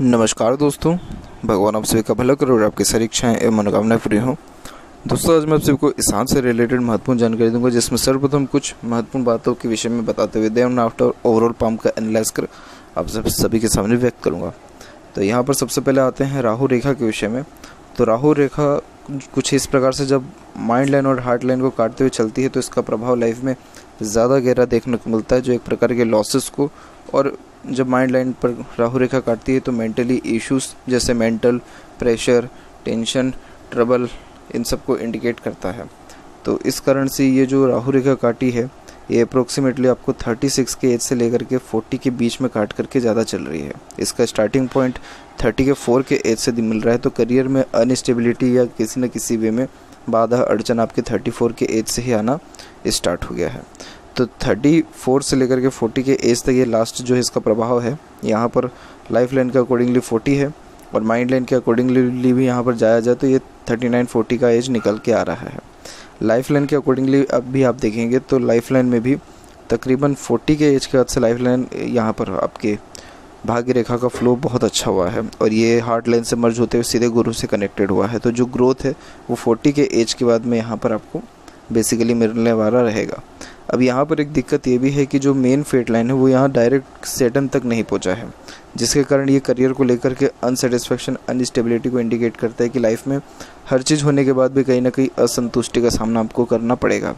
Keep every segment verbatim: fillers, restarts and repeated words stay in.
नमस्कार दोस्तों, भगवान आप सभी का भला करो और आपकी सारी इच्छाएं एवं मनोकामनाएं पूरी हों। दोस्तों, आज मैं आप सभी को इसान से रिलेटेड महत्वपूर्ण जानकारी दूंगा, जिसमें सर्वप्रथम कुछ महत्वपूर्ण बातों के विषय में बताते हुए देन आफ्टर ओवरऑल पाम का एनालाइज कर आप सब सभी के सामने व्यक्त करूँगा। तो यहाँ पर सबसे पहले आते हैं राहु रेखा के विषय में। तो राहु रेखा कुछ इस प्रकार से जब माइंड लाइन और हार्ट लाइन को काटते हुए चलती है तो इसका प्रभाव लाइफ में ज़्यादा गहरा देखने को मिलता है, जो एक प्रकार के लॉसेस को, और जब माइंड लाइन पर राहु रेखा काटती है तो मेंटली इश्यूज जैसे मेंटल प्रेशर, टेंशन, ट्रबल, इन सब को इंडिकेट करता है। तो इस कारण से ये जो राहु रेखा काटी है ये अप्रोक्सीमेटली आपको छत्तीस के एज से लेकर के चालीस के बीच में काट करके ज़्यादा चल रही है। इसका स्टार्टिंग पॉइंट तीस के फोर के एज से मिल रहा है। तो करियर में अनस्टेबिलिटी या किसी न किसी वे में बाधा अड़चन आपके चौंतीस के एज से ही आना स्टार्ट हो गया है। तो चौंतीस से लेकर के चालीस के एज तक ये लास्ट जो है इसका प्रभाव है। यहाँ पर लाइफ लाइन के अकॉर्डिंगली चालीस है और माइंड लाइन के अकॉर्डिंगली भी यहाँ पर जाया जाए तो ये उनतालीस चालीस का एज निकल के आ रहा है। लाइफ लाइन के अकॉर्डिंगली अब भी आप देखेंगे तो लाइफ लाइन में भी तकरीबन चालीस के एज के बाद से लाइफ लाइन यहाँ पर आपके भाग्य रेखा का फ्लो बहुत अच्छा हुआ है और ये हार्ट लाइन से मर्ज होते हुए सीधे गुरु से कनेक्टेड हुआ है। तो जो ग्रोथ है वो चालीस के एज के बाद में यहाँ पर आपको बेसिकली मिलने वाला रहेगा। अब यहाँ पर एक दिक्कत ये भी है कि जो मेन फेट लाइन है वो यहाँ डायरेक्ट सेटन तक नहीं पहुँचा है, जिसके कारण ये करियर को लेकर के अनसेटिस्फैक्शन, अनस्टेबिलिटी को इंडिकेट करता है कि लाइफ में हर चीज़ होने के बाद भी कहीं ना कहीं असंतुष्टि का सामना आपको करना पड़ेगा।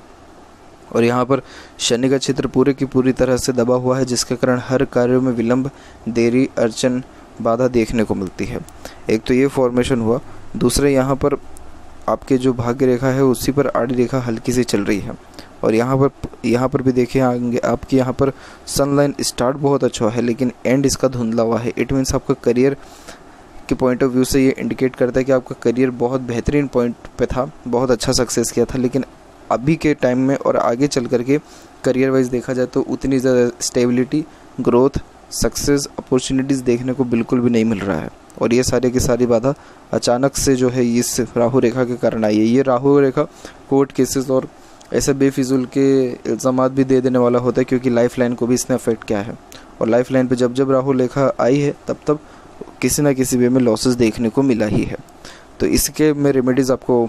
और यहाँ पर शनि का क्षेत्र पूरे की पूरी तरह से दबा हुआ है, जिसके कारण हर कार्यों में विलंब, देरी, अड़चन, बाधा देखने को मिलती है। एक तो ये फॉर्मेशन हुआ। दूसरे यहाँ पर आपके जो भाग्य रेखा है उसी पर आड़ी रेखा हल्की सी चल रही है और यहाँ पर यहाँ पर भी देखिए आगे आपकी यहाँ पर सनलाइन स्टार्ट बहुत अच्छा है लेकिन एंड इसका धुंधला हुआ है। इट मीन्स आपका करियर के पॉइंट ऑफ व्यू से ये इंडिकेट करता है कि आपका करियर बहुत बेहतरीन पॉइंट पे था, बहुत अच्छा सक्सेस किया था, लेकिन अभी के टाइम में और आगे चल करके करियर वाइज देखा जाए तो उतनी ज़्यादा स्टेबिलिटी, ग्रोथ, सक्सेस, अपॉर्चुनिटीज़ देखने को बिल्कुल भी नहीं मिल रहा है। और ये सारी की सारी बाधा अचानक से जो है इस राहु रेखा के कारण आई है। ये राहु रेखा कोर्ट केसेस और ऐसे बेफिजूल के इल्ज़ामात भी दे देने वाला होता है, क्योंकि लाइफ लाइन को भी इसने अफेक्ट किया है और लाइफ लाइन पे जब जब राहु रेखा आई है तब तब किसी ना किसी वे में लॉसेस देखने को मिला ही है। तो इसके मैं रेमेडीज़ आपको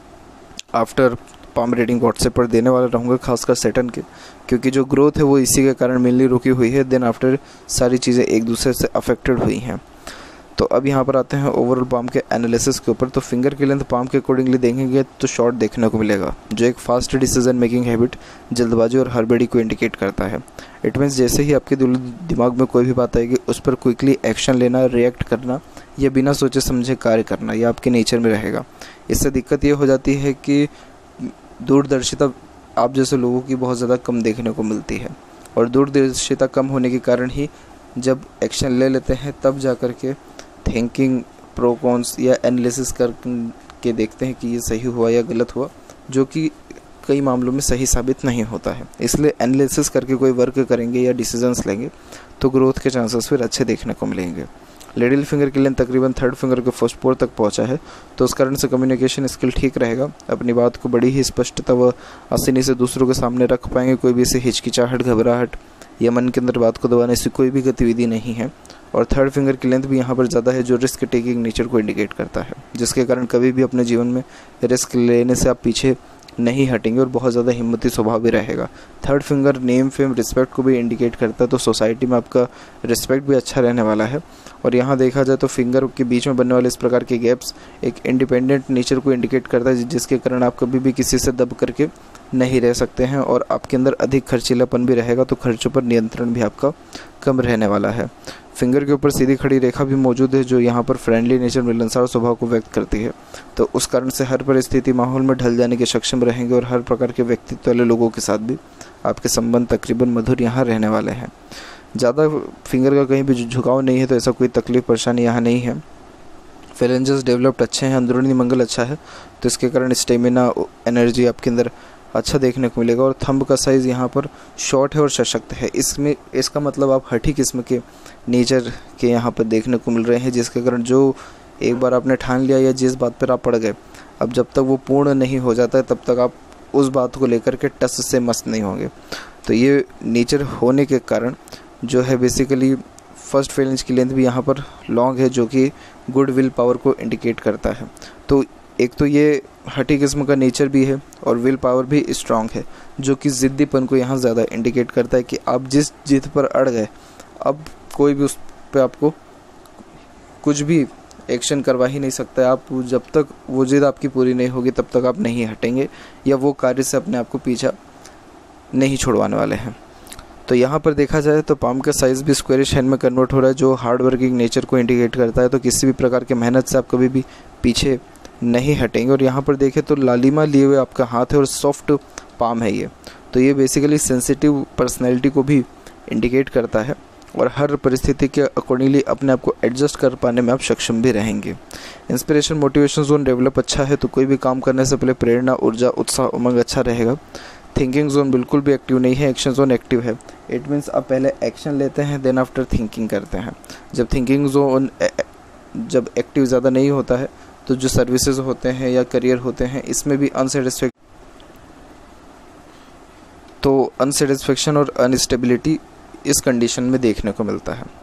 आफ्टर पाम रीडिंग व्हाट्सएप पर देने वाला रहूँगा, खासकर सेटन के, क्योंकि जो ग्रोथ है वो इसी के कारण मेनली रुकी हुई है। देन आफ्टर सारी चीज़ें एक दूसरे से अफेक्टेड हुई हैं। तो अब यहाँ पर आते हैं ओवरऑल पाम के एनालिसिस के ऊपर। तो फिंगर की लेंथ पाम के अकॉर्डिंगली देखेंगे तो शॉर्ट देखने को मिलेगा, जो एक फास्ट डिसीजन मेकिंग हैबिट, जल्दबाजी और हड़बड़ी को इंडिकेट करता है। इट मीन्स जैसे ही आपके दिमाग में कोई भी बात आएगी उस पर क्विकली एक्शन लेना, रिएक्ट करना या बिना सोचे समझे कार्य करना, यह आपके नेचर में रहेगा। इससे दिक्कत ये हो जाती है कि दूरदर्शिता आप जैसे लोगों की बहुत ज़्यादा कम देखने को मिलती है और दूरदर्शिता कम होने के कारण ही जब एक्शन ले लेते हैं तब जा कर के थिंकिंग, प्रो कॉन्स या एनालिसिस करके देखते हैं कि ये सही हुआ या गलत हुआ, जो कि कई मामलों में सही साबित नहीं होता है। इसलिए एनालिसिस करके कोई वर्क करेंगे या डिसीजंस लेंगे तो ग्रोथ के चांसेस फिर अच्छे देखने को मिलेंगे। लिटिल फिंगर की लेंथ तकरीबन थर्ड फिंगर के फर्स्ट पोर तक पहुंचा है, तो उस कारण से कम्युनिकेशन स्किल ठीक रहेगा। अपनी बात को बड़ी ही स्पष्टता व आसानी से दूसरों के सामने रख पाएंगे। कोई भी ऐसी हिचकिचाहट, घबराहट या मन के अंदर बात को दबाने से कोई भी गतिविधि नहीं है। और थर्ड फिंगर की लेंथ भी यहाँ पर ज़्यादा है, जो रिस्क टेकिंग नेचर को इंडिकेट करता है, जिसके कारण कभी भी अपने जीवन में रिस्क लेने से आप पीछे नहीं हटेंगे और बहुत ज़्यादा हिम्मती स्वभाव भी रहेगा। Third finger name, fame, respect को भी इंडिकेट करता है, तो सोसाइटी में आपका रिस्पेक्ट भी अच्छा रहने वाला है। और यहाँ देखा जाए तो फिंगर के बीच में बनने वाले इस प्रकार के गैप्स एक इंडिपेंडेंट नेचर को इंडिकेट करता है, जिसके कारण आप कभी भी किसी से दब करके नहीं रह सकते हैं और आपके अंदर अधिक खर्चीलापन भी रहेगा, तो खर्चों पर नियंत्रण भी आपका कम रहने वाला है। फिंगर के ऊपर सीधी खड़ी रेखा भी मौजूद है, जो यहाँ पर फ्रेंडली नेचर, मिलनसार स्वभाव को व्यक्त करती है। तो उस कारण से हर परिस्थिति, माहौल में ढल जाने के सक्षम रहेंगे और हर प्रकार के व्यक्तित्व वाले लोगों के साथ भी आपके संबंध तकरीबन मधुर यहाँ रहने वाले हैं। ज़्यादा फिंगर का कहीं भी झुकाव नहीं है, तो ऐसा कोई तकलीफ परेशानी यहाँ नहीं है। फेरेंजेस डेवलप्ड अच्छे हैं, अंदरूनी मंगल अच्छा है, तो इसके कारण स्टेमिना, एनर्जी आपके अंदर अच्छा देखने को मिलेगा। और थंब का साइज़ यहाँ पर शॉर्ट है और सशक्त है। इसमें इसका मतलब आप हठी किस्म के नेचर के यहाँ पर देखने को मिल रहे हैं, जिसके कारण जो एक बार आपने ठान लिया या जिस बात पर आप पड़ गए, अब जब तक वो पूर्ण नहीं हो जाता है तब तक आप उस बात को लेकर के टस से मस्त नहीं होंगे। तो ये नेचर होने के कारण जो है बेसिकली फर्स्ट फेलेंज की लेंथ भी यहाँ पर लॉन्ग है, जो कि गुड विल पावर को इंडिकेट करता है। तो एक तो ये हठी किस्म का नेचर भी है और विल पावर भी स्ट्रांग है, जो कि ज़िद्दीपन को यहाँ ज़्यादा इंडिकेट करता है कि आप जिस जिद पर अड़ गए, अब कोई भी उस पर आपको कुछ भी एक्शन करवा ही नहीं सकता है। आप जब तक वो जिद आपकी पूरी नहीं होगी तब तक आप नहीं हटेंगे या वो कार्य से अपने आप को पीछा नहीं छुड़वाने वाले हैं। तो यहाँ पर देखा जाए तो पाम का साइज़ भी स्क्वायरिश हैंड में कन्वर्ट हो रहा है, जो हार्ड वर्किंग नेचर को इंडिकेट करता है। तो किसी भी प्रकार के मेहनत से आप कभी भी पीछे नहीं हटेंगे। और यहाँ पर देखें तो लालिमा लिए हुए आपका हाथ है और सॉफ्ट पाम है ये, तो ये बेसिकली सेंसिटिव पर्सनैलिटी को भी इंडिकेट करता है और हर परिस्थिति के अकॉर्डिंगली अपने आप को एडजस्ट कर पाने में आप सक्षम भी रहेंगे। इंस्पिरेशन मोटिवेशन जोन डेवलप अच्छा है, तो कोई भी काम करने से पहले प्रेरणा, ऊर्जा, उत्साह, उमंग अच्छा रहेगा। थिंकिंग जोन बिल्कुल भी एक्टिव नहीं है, एक्शन जोन एक्टिव है। इट मीन्स आप पहले एक्शन लेते हैं देन आफ्टर थिंकिंग करते हैं। जब थिंकिंग जोन जब एक्टिव ज़्यादा नहीं होता है तो जो सर्विसेज होते हैं या करियर होते हैं इसमें भी अनसेटिस्फैक्शन तो अनसेटिस्फैक्शन और अनस्टेबिलिटी इस कंडीशन में देखने को मिलता है।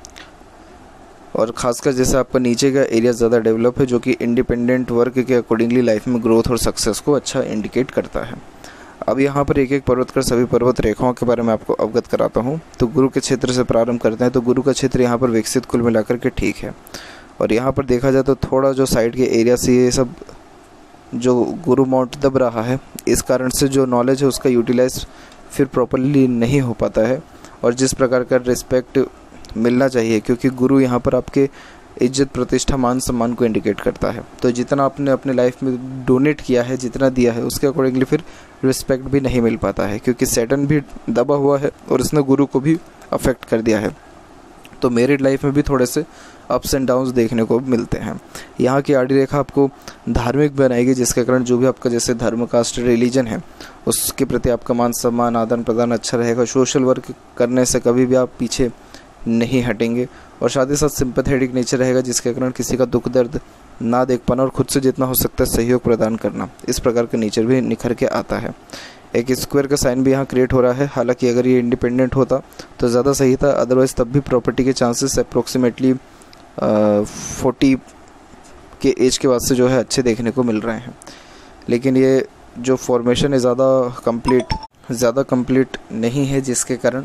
और ख़ासकर जैसे आपका नीचे का एरिया ज़्यादा डेवलप है, जो कि इंडिपेंडेंट वर्क के अकॉर्डिंगली लाइफ में ग्रोथ और सक्सेस को अच्छा इंडिकेट करता है। अब यहाँ पर एक एक पर्वत कर सभी पर्वत रेखाओं के बारे में आपको अवगत कराता हूँ। तो गुरु के क्षेत्र से प्रारंभ करते हैं। तो गुरु का क्षेत्र यहाँ पर विकसित कुल मिलाकर के ठीक है। और यहाँ पर देखा जाए तो थोड़ा जो साइड के एरिया से ये सब जो गुरु माउंट दब रहा है, इस कारण से जो नॉलेज है उसका यूटिलाइज फिर प्रॉपरली नहीं हो पाता है और जिस प्रकार का रिस्पेक्ट मिलना चाहिए, क्योंकि गुरु यहाँ पर आपके इज्जत, प्रतिष्ठा, मान सम्मान को इंडिकेट करता है। तो जितना आपने अपने लाइफ में डोनेट किया है, जितना दिया है, उसके अकॉर्डिंगली फिर रिस्पेक्ट भी नहीं मिल पाता है, क्योंकि सैटर्न भी दबा हुआ है और इसने गुरु को भी अफेक्ट कर दिया है। तो मैरिड लाइफ में भी थोड़े से अप्स एंड डाउन्स देखने को मिलते हैं। यहाँ की आड़ी रेखा आपको धार्मिक बनाएगी, जिसके कारण जो भी आपका जैसे धर्म, कास्ट, रिलीजन है उसके प्रति आपका मान सम्मान, आदान प्रदान अच्छा रहेगा। सोशल वर्क करने से कभी भी आप पीछे नहीं हटेंगे और साथ ही साथ सिंपैथेटिक नेचर रहेगा, जिसके कारण किसी का दुख दर्द ना देख पाना और खुद से जितना हो सकता है सहयोग प्रदान करना, इस प्रकार का नेचर भी निखर के आता है। एक स्क्वायर का साइन भी यहाँ क्रिएट हो रहा है। हालांकि अगर ये इंडिपेंडेंट होता तो ज़्यादा सही था, अदरवाइज़ तब भी प्रॉपर्टी के चांसेस अप्रोक्सीमेटली फोर्टी के एज के बाद से जो है अच्छे देखने को मिल रहे हैं। लेकिन ये जो फॉर्मेशन है ज़्यादा कंप्लीट ज़्यादा कंप्लीट नहीं है, जिसके कारण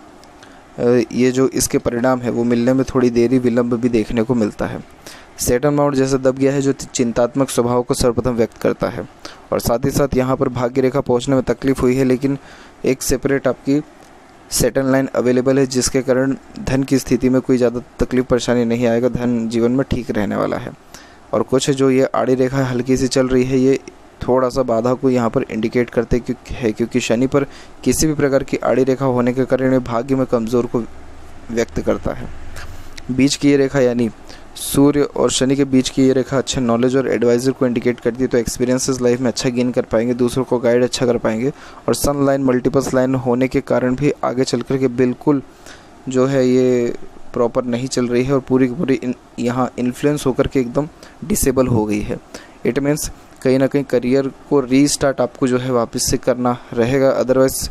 ये जो इसके परिणाम है वो मिलने में थोड़ी देरी विलंब भी देखने को मिलता है। सैटर्न माउंट जैसे दब गया है, जो चिंतात्मक स्वभाव को सर्वप्रथम व्यक्त करता है और साथ ही साथ यहाँ पर भाग्य रेखा पहुँचने में तकलीफ हुई है, लेकिन एक सेपरेट आपकी सैटर्न लाइन अवेलेबल है, जिसके कारण धन की स्थिति में कोई ज़्यादा तकलीफ परेशानी नहीं आएगा, धन जीवन में ठीक रहने वाला है। और कुछ जो ये आड़ी रेखा हल्की सी चल रही है, ये थोड़ा सा बाधा को यहाँ पर इंडिकेट करते है, क्योंकि शनि पर किसी भी प्रकार की आड़ी रेखा होने के कारण ये भाग्य में कमज़ोर को व्यक्त करता है। बीच की ये रेखा यानी सूर्य और शनि के बीच की ये रेखा अच्छे नॉलेज और एडवाइजर को इंडिकेट करती है, तो एक्सपीरियंसेस लाइफ में अच्छा गेन कर पाएंगे, दूसरों को गाइड अच्छा कर पाएंगे। और सन लाइन मल्टीपल्स लाइन होने के कारण भी आगे चल कर के बिल्कुल जो है ये प्रॉपर नहीं चल रही है और पूरी की पूरी इन, यहाँ इन्फ्लुएंस होकर के एकदम डिसेबल हो गई है। इट मीन्स कहीं ना कहीं करियर को रीस्टार्ट आपको जो है वापस से करना रहेगा, अदरवाइज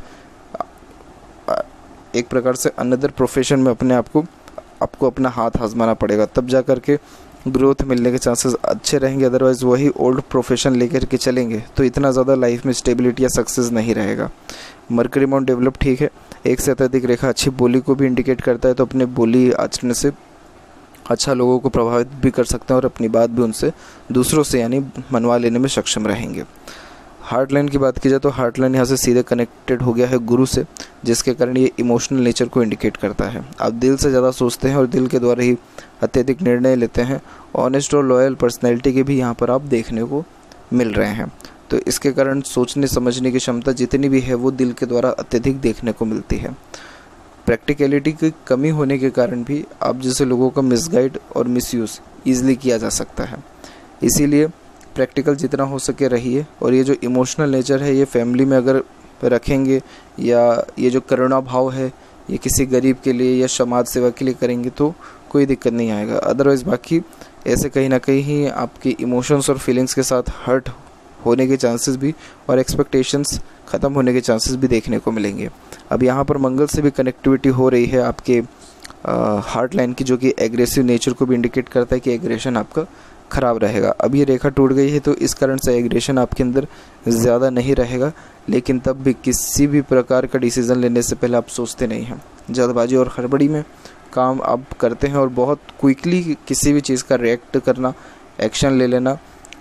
एक प्रकार से अनदर प्रोफेशन में अपने आप को आपको अपना हाथ आजमाना पड़ेगा, तब जा कर के ग्रोथ मिलने के चांसेस अच्छे रहेंगे। अदरवाइज़ वही ओल्ड प्रोफेशन लेकर के चलेंगे तो इतना ज़्यादा लाइफ में स्टेबिलिटी या सक्सेस नहीं रहेगा। मरकरी माउंट डेवलप ठीक है, एक से अत्यधिक रेखा अच्छी बोली को भी इंडिकेट करता है, तो अपने बोली आचरण से अच्छा लोगों को प्रभावित भी कर सकते हैं और अपनी बात भी उनसे दूसरों से यानी मनवा लेने में सक्षम रहेंगे। हार्ट लाइन की बात की जाए तो हार्ट लाइन यहाँ से सीधे कनेक्टेड हो गया है गुरु से, जिसके कारण ये इमोशनल नेचर को इंडिकेट करता है। आप दिल से ज़्यादा सोचते हैं और दिल के द्वारा ही अत्यधिक निर्णय लेते हैं। ऑनेस्ट और लॉयल पर्सनैलिटी के भी यहाँ पर आप देखने को मिल रहे हैं, तो इसके कारण सोचने समझने की क्षमता जितनी भी है वो दिल के द्वारा अत्यधिक देखने को मिलती है। प्रैक्टिकलिटी की कमी होने के कारण भी आप जैसे लोगों का मिसगाइड और मिसयूज़ ईजिली किया जा सकता है, इसीलिए प्रैक्टिकल जितना हो सके रहिए। और ये जो इमोशनल नेचर है ये फैमिली में अगर रखेंगे या ये जो करुणा भाव है ये किसी गरीब के लिए या समाज सेवा के लिए करेंगे तो कोई दिक्कत नहीं आएगा। अदरवाइज़ बाकी ऐसे कहीं ना कहीं ही आपकी इमोशंस और फीलिंग्स के साथ हर्ट होने के चांसेस भी और एक्सपेक्टेशंस ख़त्म होने के चांसेस भी देखने को मिलेंगे। अब यहाँ पर मंगल से भी कनेक्टिविटी हो रही है आपके हार्ट लाइन की, जो कि एग्रेसिव नेचर को भी इंडिकेट करता है कि एग्रेशन आपका ख़राब रहेगा। अब ये रेखा टूट गई है तो इस कारण से एग्रेशन आपके अंदर ज़्यादा नहीं रहेगा, लेकिन तब भी किसी भी प्रकार का डिसीज़न लेने से पहले आप सोचते नहीं हैं। जल्दबाजी और हड़बड़ी में काम आप करते हैं और बहुत क्विकली किसी भी चीज़ का रिएक्ट करना, एक्शन ले लेना,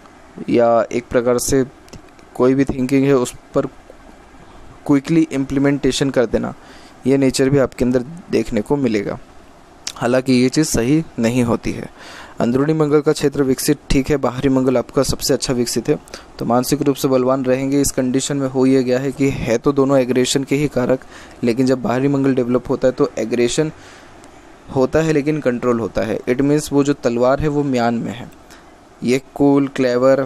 या एक प्रकार से कोई भी थिंकिंग है उस पर क्विकली इम्प्लीमेंटेशन कर देना, ये नेचर भी आपके अंदर देखने को मिलेगा। हालांकि ये चीज़ सही नहीं होती है। अंदरूनी मंगल का क्षेत्र विकसित ठीक है, बाहरी मंगल आपका सबसे अच्छा विकसित है, तो मानसिक रूप से बलवान रहेंगे। इस कंडीशन में हो ये गया है कि है तो दोनों एग्रेशन के ही कारक, लेकिन जब बाहरी मंगल डेवलप होता है तो एग्रेशन होता है लेकिन कंट्रोल होता है। इट मीन्स वो जो तलवार है वो म्यान में है। ये कूल क्लेवर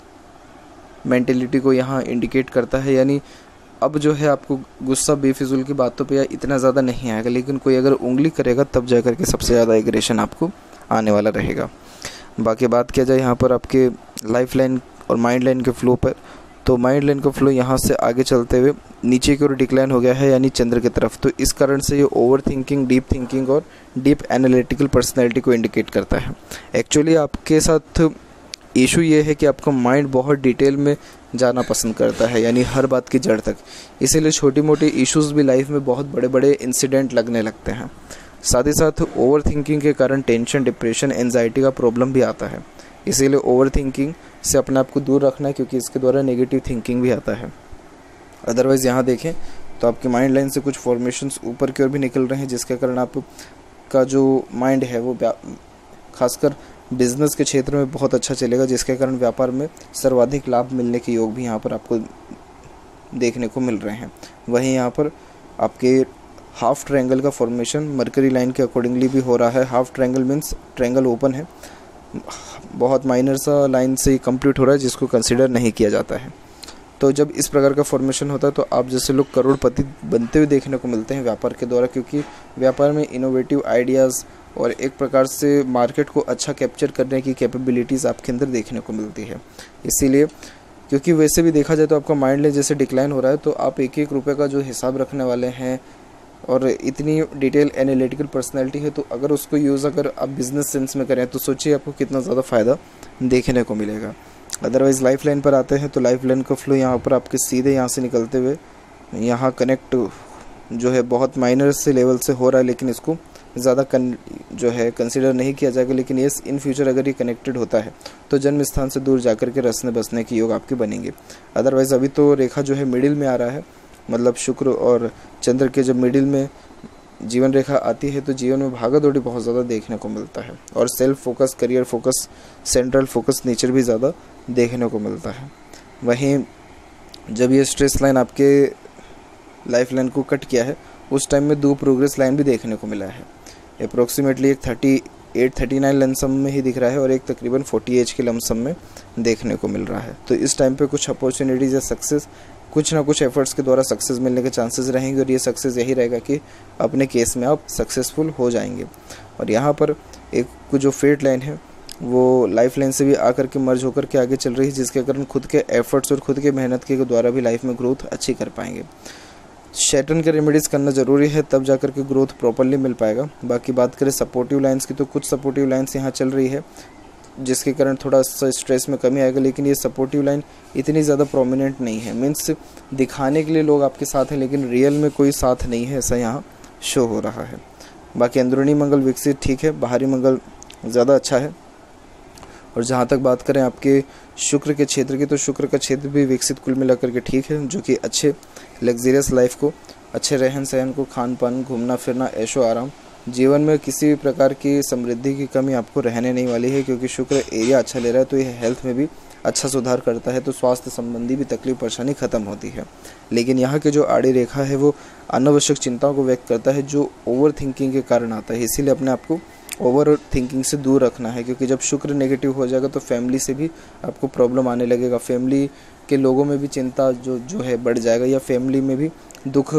मेंटेलिटी को यहाँ इंडिकेट करता है, यानी अब जो है आपको गुस्सा बेफिजूल की बातों पे या इतना ज़्यादा नहीं आएगा, लेकिन कोई अगर उंगली करेगा तब जा कर के सबसे ज़्यादा एग्रेशन आपको आने वाला रहेगा। बाकी बात किया जाए यहाँ पर आपके लाइफ लाइन और माइंड लाइन के फ्लो पर, तो माइंड लाइन का फ्लो यहाँ से आगे चलते हुए नीचे की ओर डिक्लाइन हो गया है, यानी चंद्र की तरफ। तो इस कारण से ये ओवर थिंकिंग, डीप थिंकिंग और डीप एनालिटिकल पर्सनैलिटी को इंडिकेट करता है। एक्चुअली आपके साथ इशू ये है कि आपका माइंड बहुत डिटेल में जाना पसंद करता है, यानी हर बात की जड़ तक। इसीलिए छोटी मोटी इश्यूज़ भी लाइफ में बहुत बड़े बड़े इंसिडेंट लगने लगते हैं। साथ ही साथ ओवर थिंकिंग के कारण टेंशन, डिप्रेशन, एंजाइटी का प्रॉब्लम भी आता है। इसीलिए ओवर थिंकिंग से अपने आप को दूर रखना है, क्योंकि इसके द्वारा नेगेटिव थिंकिंग भी आता है। अदरवाइज़ यहाँ देखें तो आपके माइंड लाइन से कुछ फॉर्मेशंस ऊपर की ओर भी निकल रहे हैं, जिसके कारण आपका जो माइंड है वो खासकर बिजनेस के क्षेत्र में बहुत अच्छा चलेगा, जिसके कारण व्यापार में सर्वाधिक लाभ मिलने के योग भी यहाँ पर आपको देखने को मिल रहे हैं। वहीं यहाँ पर आपके हाफ ट्रायंगल का फॉर्मेशन मरकरी लाइन के अकॉर्डिंगली भी हो रहा है। Half triangle means triangle open है, बहुत माइनर सा लाइन से कंप्लीट हो रहा है, जिसको कंसिडर नहीं किया जाता है। तो जब इस प्रकार का फॉर्मेशन होता है तो आप जैसे लोग करोड़पति बनते हुए देखने को मिलते हैं व्यापार के द्वारा, क्योंकि व्यापार में इनोवेटिव आइडियाज़ और एक प्रकार से मार्केट को अच्छा कैप्चर करने की कैपेबिलिटीज़ आपके अंदर देखने को मिलती है। इसीलिए क्योंकि वैसे भी देखा जाए तो आपका माइंड लाइन जैसे डिक्लाइन हो रहा है, तो आप एक एक रुपये का जो हिसाब रखने वाले हैं और इतनी डिटेल एनालिटिकल पर्सनैलिटी है, तो अगर उसको यूज़ अगर आप बिजनेस सेंस में करें तो सोचिए आपको कितना ज़्यादा फ़ायदा देखने को मिलेगा। अदरवाइज़ लाइफ लाइन पर आते हैं तो लाइफ लाइन का फ्लो यहाँ पर आपके सीधे यहाँ से निकलते हुए यहाँ कनेक्ट जो है बहुत माइनर से लेवल से हो रहा है, लेकिन इसको ज़्यादा कन जो है कंसिडर नहीं किया जाएगा। लेकिन ये इन फ्यूचर अगर ये कनेक्टेड होता है तो जन्म स्थान से दूर जाकर के रसने बसने की योग आपके बनेंगे। अदरवाइज़ अभी तो रेखा जो है मिडिल में आ रहा है, मतलब शुक्र और चंद्र के जब मिडिल में जीवन रेखा आती है तो जीवन में भागा दौड़ी बहुत ज़्यादा देखने को मिलता है, और self focus, career focus, central focus nature भी ज़्यादा देखने को मिलता है। वहीं जब ये स्ट्रेस लाइन आपके लाइफ लाइन को कट किया है उस टाइम में दो प्रोग्रेस लाइन भी देखने को मिला है। अप्रोक्सीमेटली एक thirty eight thirty nine lump sum में ही दिख रहा है और एक तकरीबन फोर्टी एज के लमसम में देखने को मिल रहा है। तो इस टाइम पे कुछ अपॉर्चुनिटीज़ या सक्सेस, कुछ ना कुछ एफर्ट्स के द्वारा सक्सेस मिलने के चांसेस रहेंगे, और ये सक्सेस यही रहेगा कि अपने केस में आप सक्सेसफुल हो जाएंगे। और यहाँ पर एक जो फेट लाइन है वो लाइफ लाइन से भी आकर के मर्ज होकर के आगे चल रही है, जिसके कारण खुद के एफर्ट्स और खुद के मेहनत के द्वारा भी लाइफ में ग्रोथ अच्छी कर पाएंगे। शैटर्न के रेमेडीज़ करना ज़रूरी है, तब जाकर के ग्रोथ प्रॉपरली मिल पाएगा। बाकी बात करें सपोर्टिव लाइंस की, तो कुछ सपोर्टिव लाइंस यहाँ चल रही है जिसके कारण थोड़ा सा स्ट्रेस में कमी आएगा, लेकिन ये सपोर्टिव लाइन इतनी ज़्यादा प्रोमिनेंट नहीं है। मीन्स दिखाने के लिए लोग आपके साथ हैं लेकिन रियल में कोई साथ नहीं है, ऐसा यहाँ शो हो रहा है। बाकी अंदरूनी मंगल विकसित ठीक है, बाहरी मंगल ज़्यादा अच्छा है। और जहाँ तक बात करें आपके शुक्र के क्षेत्र की, तो शुक्र का क्षेत्र भी विकसित कुल मिलाकर के ठीक है, जो कि अच्छे लग्जरियस लाइफ को, अच्छे रहन सहन को, खान पान, घूमना फिरना, ऐशो आराम, जीवन में किसी भी प्रकार की समृद्धि की कमी आपको रहने नहीं वाली है, क्योंकि शुक्र एरिया अच्छा ले रहा है तो यह हेल्थ में भी अच्छा सुधार करता है, तो स्वास्थ्य संबंधी भी तकलीफ परेशानी खत्म होती है। लेकिन यहाँ के जो आड़ी रेखा है वो अनावश्यक चिंताओं को व्यक्त करता है, जो ओवर थिंकिंग के कारण आता है। इसीलिए अपने आप को ओवर थिंकिंग से दूर रखना है, क्योंकि जब शुक्र नेगेटिव हो जाएगा तो फैमिली से भी आपको प्रॉब्लम आने लगेगा, फैमिली के लोगों में भी चिंता जो जो है बढ़ जाएगा, या फैमिली में भी दुख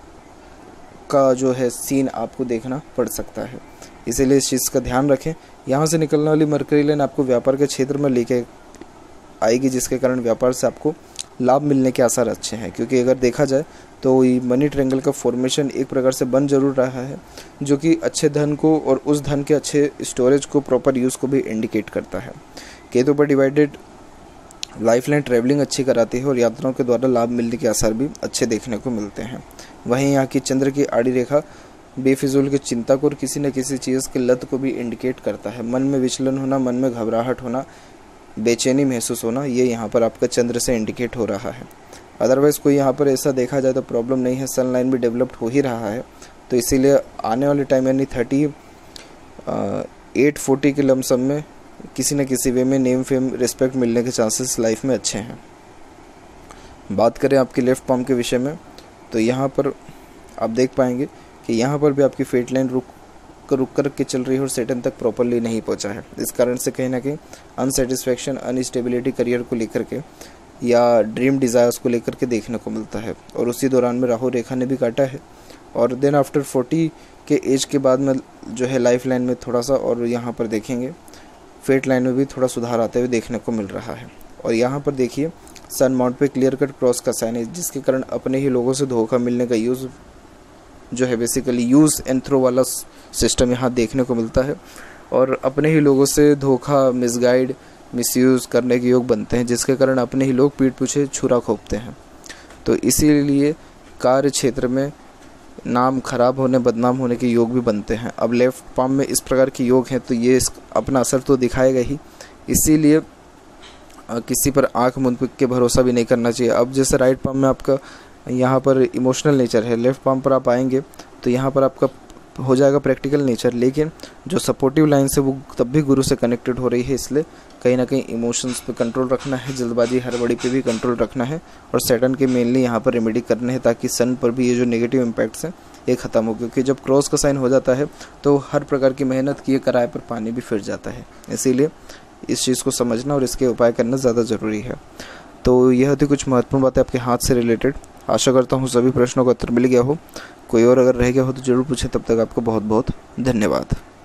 का जो है सीन आपको देखना पड़ सकता है। इसीलिए इस चीज़ का ध्यान रखें। यहाँ से निकलने वाली मरकरी लाइन आपको व्यापार के क्षेत्र में लेके आएगी, जिसके कारण व्यापार से आपको लाभ मिलने के आसार अच्छे हैं, क्योंकि अगर देखा जाए तो ये मनी ट्रायंगल का फॉर्मेशन एक प्रकार से बन जरूर रहा है, जो कि अच्छे धन को और उस धन के अच्छे स्टोरेज को, प्रॉपर यूज़ को भी इंडिकेट करता है। केतु पर डिवाइडेड लाइफ लाइन ट्रैवलिंग अच्छी कराती है और यात्राओं के द्वारा लाभ मिलने के आसार भी अच्छे देखने को मिलते हैं। वहीं यहाँ की चंद्र की आड़ी रेखा बेफिजूल की चिंता को और किसी न किसी चीज़ की लत को भी इंडिकेट करता है। मन में विचलन होना, मन में घबराहट होना, बेचैनी महसूस होना, ये यहाँ पर आपका चंद्र से इंडिकेट हो रहा है। अदरवाइज़ कोई यहाँ पर ऐसा देखा जाए तो प्रॉब्लम नहीं है, सन लाइन भी डेवलप्ड हो ही रहा है, तो इसीलिए आने वाले टाइम यानी थर्टी एट फोर्टी के लमसम में किसी न किसी वे में नेम फेम रिस्पेक्ट मिलने के चांसेस लाइफ में अच्छे हैं। बात करें आपकी लेफ्ट पाम के विषय में, तो यहाँ पर आप देख पाएंगे कि यहाँ पर भी आपकी फेट लाइन रुक कर रुक कर के चल रही है और सेटन तक प्रॉपरली नहीं पहुँचा है। इस कारण से कहीं ना कहीं अनसेटिस्फैक्शन, अनस्टेबिलिटी करियर को लेकर के या ड्रीम डिज़ायर्स को लेकर के देखने को मिलता है। और उसी दौरान में राहु रेखा ने भी काटा है। और देन आफ्टर फोर्टी के एज के बाद में जो है लाइफ लाइन में थोड़ा सा, और यहाँ पर देखेंगे फेट लाइन में भी थोड़ा सुधार आते हुए देखने को मिल रहा है। और यहाँ पर देखिए सन माउंट पे क्लियर कट क्रॉस का साइन है, जिसके कारण अपने ही लोगों से धोखा मिलने का यूज़ जो है बेसिकली यूज़ एंड थ्रो वाला सिस्टम यहाँ देखने को मिलता है। और अपने ही लोगों से धोखा, मिसगाइड, मिसयूज़ करने के योग बनते हैं, जिसके कारण अपने ही लोग पीठ पीछे छुरा खोपते हैं। तो इसीलिए कार्य क्षेत्र में नाम खराब होने, बदनाम होने के योग भी बनते हैं। अब लेफ्ट पाम में इस प्रकार के योग हैं तो ये अपना असर तो दिखाएगा ही, इसीलिए किसी पर आंख मूंद के भरोसा भी नहीं करना चाहिए। अब जैसे राइट पाम में आपका यहाँ पर इमोशनल नेचर है, लेफ्ट पाम पर आप आएंगे तो यहाँ पर आपका हो जाएगा प्रैक्टिकल नेचर, लेकिन जो सपोर्टिव लाइन्स है वो तब भी गुरु से कनेक्टेड हो रही है, इसलिए कहीं ना कहीं इमोशंस पे कंट्रोल रखना है, जल्दबाजी हड़बड़ी पे भी कंट्रोल रखना है। और सैटर्न के मेनली यहाँ पर रेमेडी करने हैं ताकि सन पर भी ये जो नेगेटिव इम्पैक्ट्स हैं ये ख़त्म हो, क्योंकि जब क्रॉस का साइन हो जाता है तो हर प्रकार की मेहनत किए कराए पर पानी भी फिर जाता है। इसीलिए इस चीज़ को समझना और इसके उपाय करना ज़्यादा ज़रूरी है। तो यह थी कुछ महत्वपूर्ण बातें आपके हाथ से रिलेटेड। आशा करता हूँ सभी प्रश्नों का उत्तर मिल गया हो। कोई और अगर रह गया हो तो ज़रूर पूछें। तब तक आपको बहुत बहुत धन्यवाद।